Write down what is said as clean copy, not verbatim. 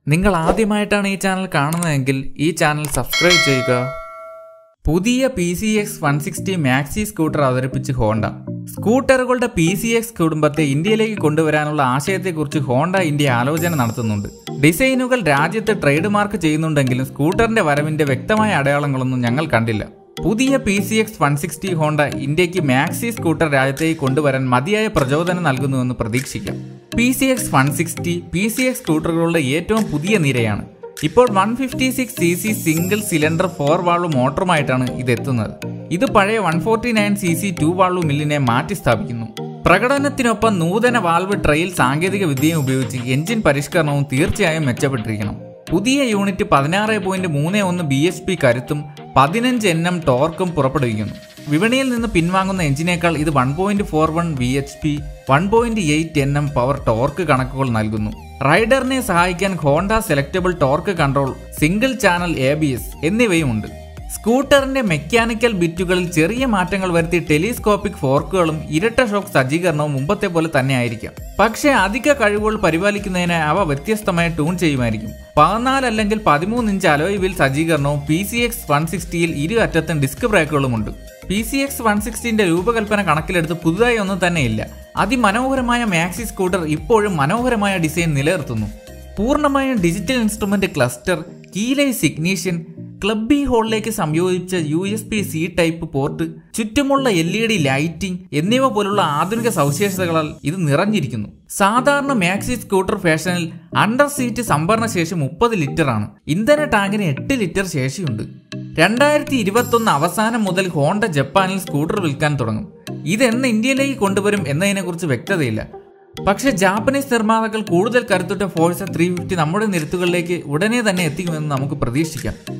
നിങ്ങൾ ആദ്യമായിട്ടാണ് ഈ ചാനൽ കാണുന്നതെങ്കിൽ ഈ ചാനൽ സബ്സ്ക്രൈബ് ചെയ്യുക. പുതിയ PCX 160 മാക്സി സ്കൂട്ടർ അവതരിപ്പിച്ച് ഹോണ്ട. സ്കൂട്ടറുകളുടെ PCX കുടുംബത്തെ ഇന്ത്യയിലേക്ക് കൊണ്ടുവരാനുള്ള ആശയത്തെക്കുറിച്ച് ഹോണ്ട ഇന്ത്യ ആലോചന നടത്തുന്നുണ്ട്. ഡിസൈനുകൾ രാജ്യത്ത് ട്രേഡ് മാർക്ക് ചെയ്യുന്നുണ്ടെങ്കിലും സ്കൂട്ടറിന്റെ വരവിന്റെ വ്യക്തമായ അടയാളങ്ങളൊന്നും ഞങ്ങൾ കണ്ടില്ല. പുതിയ PCX 160 ഹോണ്ട ഇന്ത്യക്ക് മാക്സി സ്കൂട്ടർ രാജ്യത്തേക്ക് കൊണ്ടുവരാൻ മതിയായ പ്രചോദനം നൽകുന്നുവെന്ന് പ്രതീക്ഷിക്കാം. PCX 160 PCX സ്കൂട്ടറുകളുടെ ഏറ്റവും പുതിയ നിരയാണ്. ഇപ്പോൾ 156cc സിംഗിൾ സിലിണ്ടർ 4 വാൾവ് മോട്ടറുമായിട്ടാണ് ഇതെത്തുന്നത്. ഇത് പഴയ 149cc 2 വാൾവ് മില്ലിനെ മാറ്റി സ്ഥാപിക്കുന്നു. പ്രകടനത്തിനൊപ്പം നൂതന വാൾവ് ട്രെയിൽ സാങ്കേതിക വിദ്യയും ഉപയോഗിച്ച് എഞ്ചിൻ പരിഷ്കരണവും തീർച്ചയായും മെച്ചപ്പെട്ടിരിക്കണം. പുതിയ യൂണിറ്റ് 16.31 bhp കരുത്തും 15 Nm ടോർക്കും പുറപ്പെടുവിക്കുന്നു. വിപണിയിൽ നിന്ന് പിൻവാങ്ങുന്ന എഞ്ചിനേക്കാൾ ഇത് 1.41 bhp 1.8 Nm പവർ ടോർക്ക് കണക്കുകൾ നൽകുന്നു. റൈഡറിനെ സഹായിക്കാൻ Honda selectable torque control, single channel ABS എന്നിവയുമുണ്ട്. സ്കൂട്ടറിന്റെ മെക്കാനിക്കൽ ബിറ്റുകളിൽ ചെറിയ മാറ്റങ്ങൾ വരുത്തി ടെലിസ്കോപ്പിക് ഫോർക്കുകളും ഇരട്ട ഷോക്ക് സജ്ജീകരണവും മുമ്പത്തെ പോലെ തന്നെ ആയിരിക്കാം. പക്ഷേ അധിക കഴിവുകൾ പരിപാലിക്കുന്നതിന് അവ വ്യത്യസ്തമായി ട്യൂൺ ചെയ്യുമായിരിക്കും. 14 അല്ലെങ്കിൽ 13 ഇഞ്ച് അലോയ് വീൽ സജ്ജീകരണവും PCX 160ൽ ഇരു അറ്റത്തും ഡിസ്ക് ബ്രേക്കുകളുമുണ്ട്. PCX 160ന്റെ രൂപകൽപ്പന കണക്കിലെടുത്ത് പുതുതായി ഒന്നും തന്നെയില്ല. അതിമനോഹരമായ മാക്സി സ്കൂട്ടർ ഇപ്പോഴും മനോഹരമായ ഡിസൈൻ നിലനിർത്തുന്നു. പൂർണ്ണമായും digital instrument cluster, keyless ignition, cubby ഹോളിലേക്ക് സംയോജിച്ച USB-C ടൈപ്പ് പോർട്ട്, ചുറ്റുമുള്ള LED ലൈറ്റിംഗ് എന്നിവ പോലുള്ള ആധുനിക സവിശേഷതകളാൽ ഇത് നിറഞ്ഞിരിക്കുന്നു. സാധാരണ മാക്സി സ്കൂട്ടർ ഫാഷനിൽ അണ്ടർ സീറ്റ് സംഭരണ ശേഷി 30 ലിറ്ററാണ്. ഇന്ധന ടാങ്കിന് 8 ലിറ്റർ ശേഷിയുണ്ട്. 2021 അവസാനം മുതൽ ഹോണ്ട ജപ്പാനിൽ സ്കൂട്ടർ വിൽക്കാൻ തുടങ്ങും. ഇതെന്ന് ഇന്ത്യയിലേക്ക് കൊണ്ടുവരും എന്നതിനെക്കുറിച്ച് വ്യക്തതയില്ല. പക്ഷേ ജാപ്പനീസ് നിർമ്മാതാക്കൾ കൂടുതൽ കരുത്തുറ്റ ഫോഴ്സ 350 നമ്മുടെ നിരത്തുകളിലേക്ക് ഉടനെ തന്നെ എത്തിക്കുമെന്ന് നമുക്ക് പ്രതീക്ഷിക്കാം.